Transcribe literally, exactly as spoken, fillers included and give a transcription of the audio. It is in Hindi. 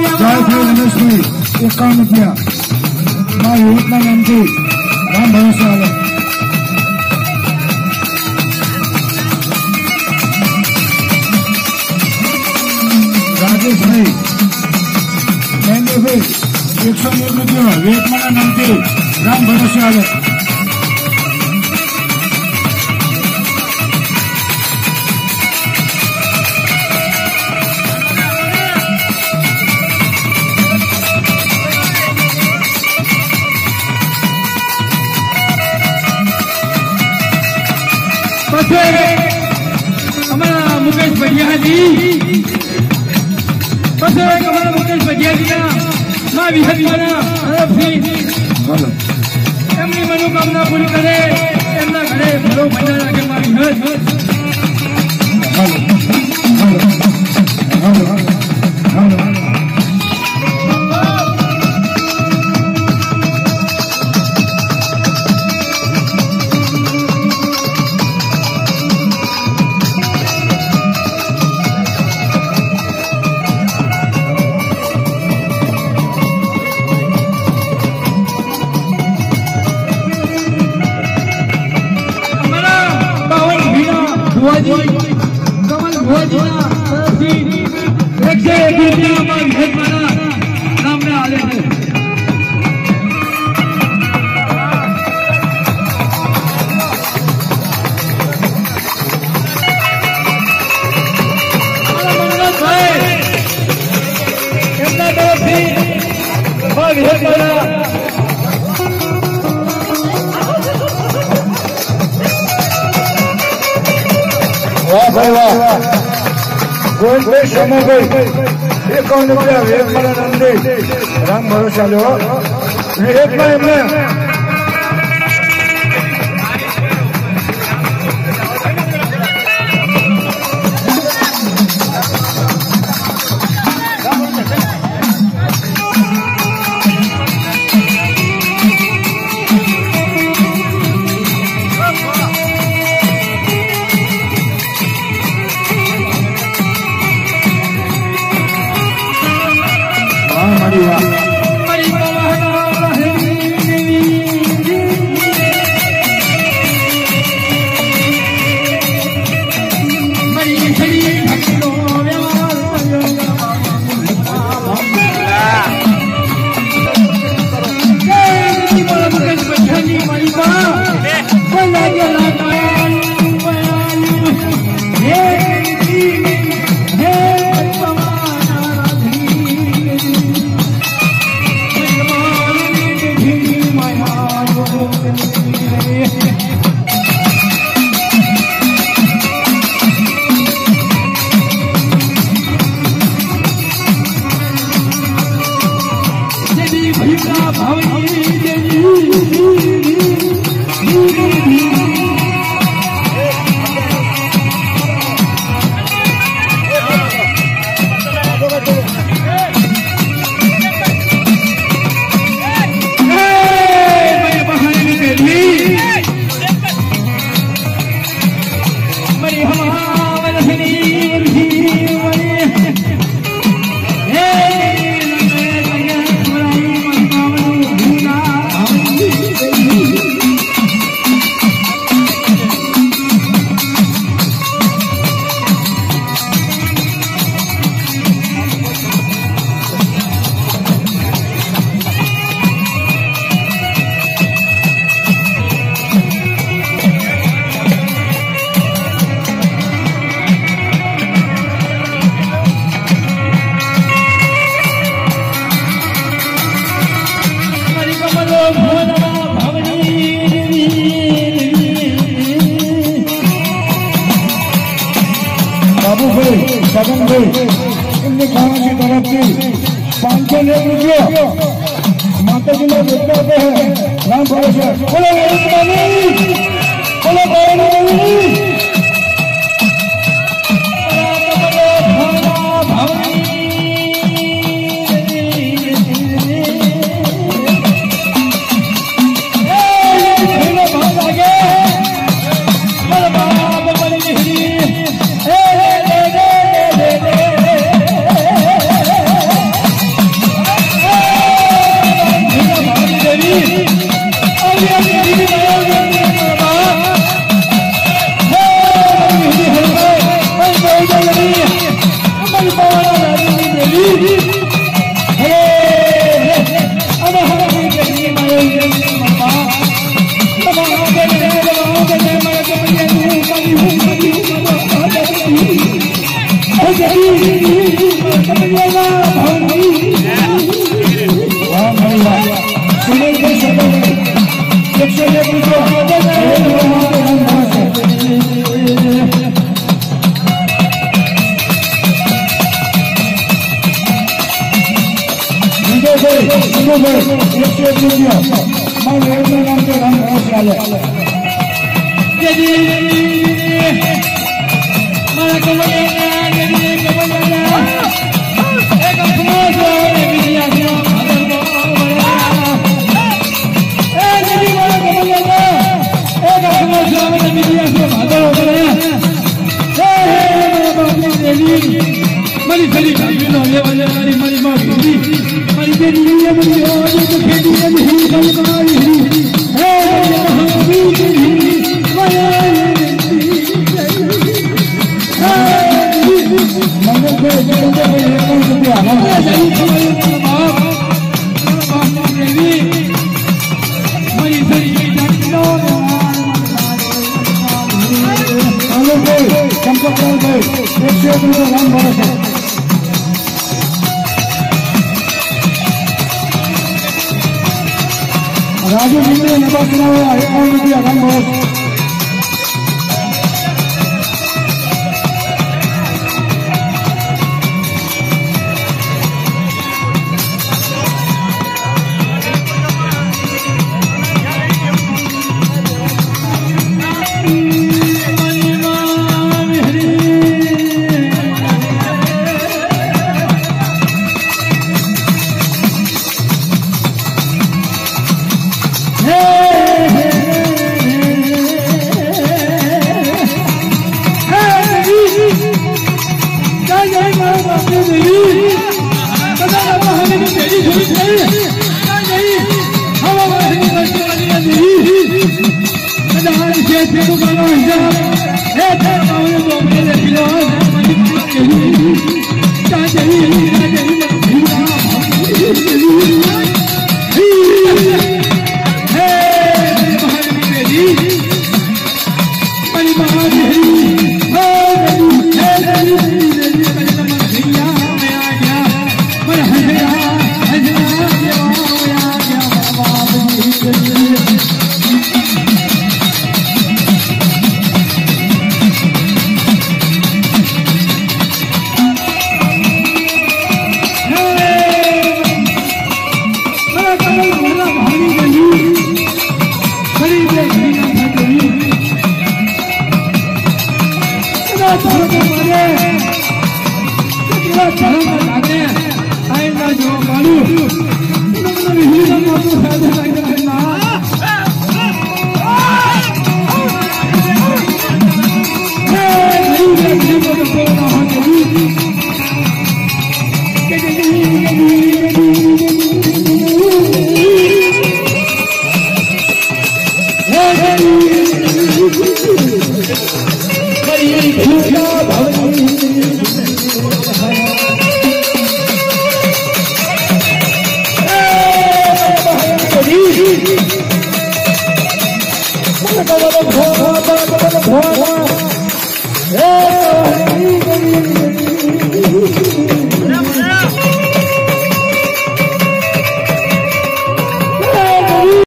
जय रमेश भाई इक्यावन रुपया माँ युवतना नाम की राम भरोसा वाले राजेश भाई महेंद्र भाई एक सौ एक रुपया विवेकमाना नाम की राम भरोसा वाले हमारा मुकेश बढ़िया जी बस हमारा मुकेश बढ़िया जी ना माँ विहत बना एमनी मनोकामना पूरी करे एमना घरे भलो भंडारा के माँ विहत कमल भोजना एक से एक रुपया नाम में आले हैं वाह भाई वाह गोविंद भाई शर्मा भाई एक कौन रुपया विवेकमाना नंदी राम भरोसा लो एक भाई में बाबू भाई सगन भाई इनने गाँव की तरफ से पाँच सौ एक रुपया माता जी लोग देते हैं राम भरोसा बोलो बोलो बोलो भाई सुनो भाई एक सौ एक रुपया मैं रेलवे नाम के नाम बहुत आया यदि मारा कमला यदि कमला एक समाज में बिटिया को ए यदि मारा कमला एक समाज में बिटिया को भादर हो गया हे बाबू देवी मरी चली काली नो ले वाले मरी मरी मां मरी मरी के लिए मरी हो जो खेती नहीं कल कमाई हे हमी की माया मंगल को चलते हुए एक रुपया ना नहीं कमाई बाप बाप देवी मरी चली जानो मंगल भाई चंपक भाई एक सौ एक रुपया नाम भरोसा राजू जी ने नवा चुनाव एक रुपया नाम भरोसा Come on,